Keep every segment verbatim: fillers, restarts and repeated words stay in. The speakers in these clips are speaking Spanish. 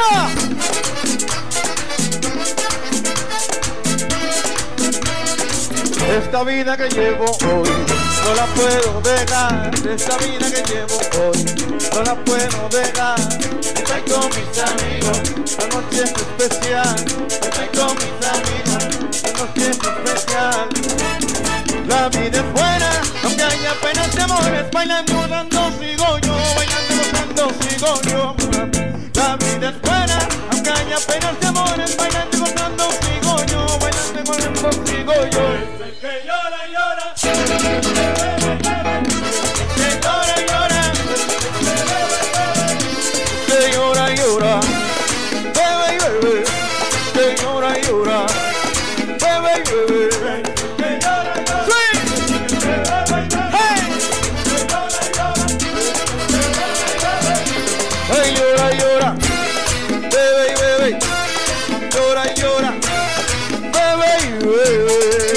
escucha. Esta vida que llevo hoy no la puedo dejar. Esta vida que llevo hoy no la puedo dejar. Estoy con mis amigos, la noche es especial. Estoy con mis amigos, la noche es especial. La vida es buena, aunque haya penas de amores. Bailando, gozando, sigo yo. Bailando, gozando, sigo yo. La vida es buena, aunque haya penas de amores. Bailando, gozando, sigo yo. Bailando, gozando, sigo yo. Que llora, llora, Que llora, llora, que llora, llora, bebe, bebe, que llora, llora, bebe, bebe, que llora, llora, sí, hey, hey, llora, llora, bebe, bebe, llora, llora, bebe, bebe.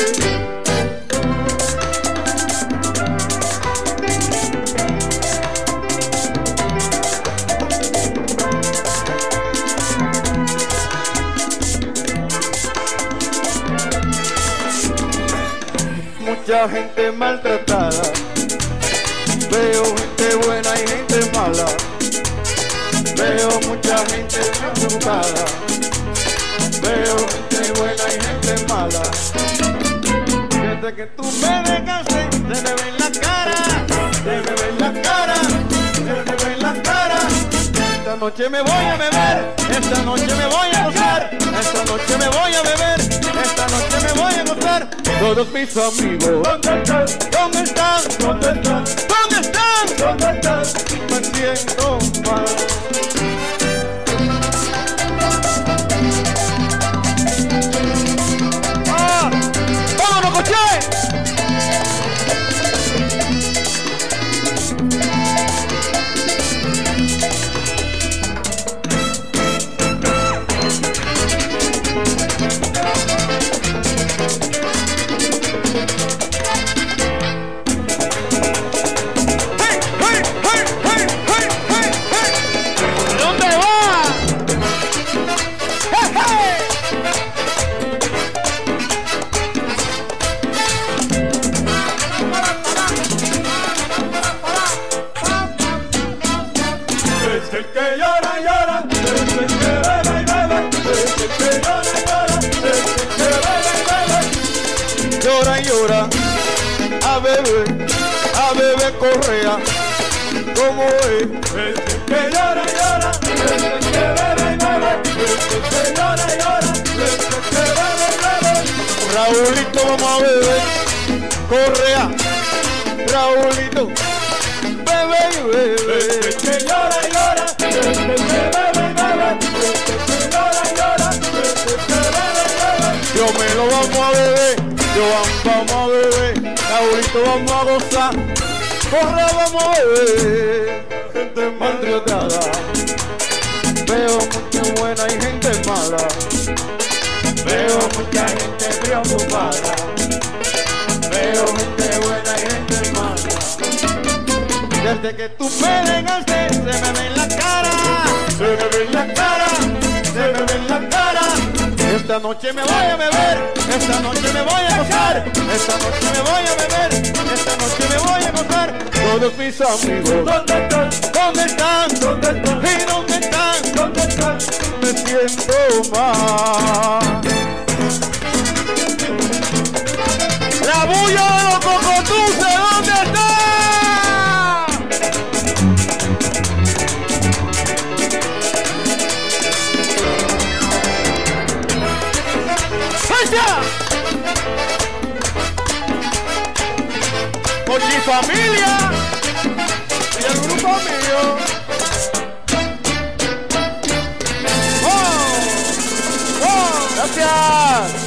Mucha gente maltratada, veo gente buena y gente mala, veo mucha gente maltratada, veo gente buena y gente mala. Desde que tú me dejaste, se me ve en la cara, se me ve en la cara, se me ve en la cara. Esta noche me voy a beber, esta noche me voy a gozar, esta noche me voy a beber, esta noche me voy a gozar. Todos mis amigos, ¿dónde están? ¿dónde están? ¿Dónde están? ¿Dónde están? ¿Dónde están? Me siento mal. ¡Ah! ¡Vámonos, coche! Llora y llora, a bebé, a bebé Correa, como es. Que llora, llora, que bebe y bebe, que llora, llora, que bebe y bebe. Raulito, vamos a beber, Correa, Raulito, bebe y bebe. Que llora, llora, que bebe y bebe, que llora, llora, que bebe y bebe. Yo me lo vamos a beber, yo vamos a beber, Raulito vamos a gozar, Correa vamos a beber. Gente maltratada, veo mucha buena y gente mala, veo mucha gente preocupada, veo gente buena y gente mala. Desde que tú me dejaste, se me ve en la cara, se me ve en la cara, se me ve en la cara. Esta noche me voy a beber, esta noche me voy a gozar, esta noche me voy a beber, esta noche me voy a gozar. Todos mis amigos, ¿Dónde están? ¿dónde están? ¿Dónde están? ¿Y dónde están? ¿Dónde están? Me siento mal. La bulla de los cocotuces, ¿dónde está? ¡Fecha! Con mi familia y el grupo mío. ¡Oh! ¡Oh! ¡Gracias!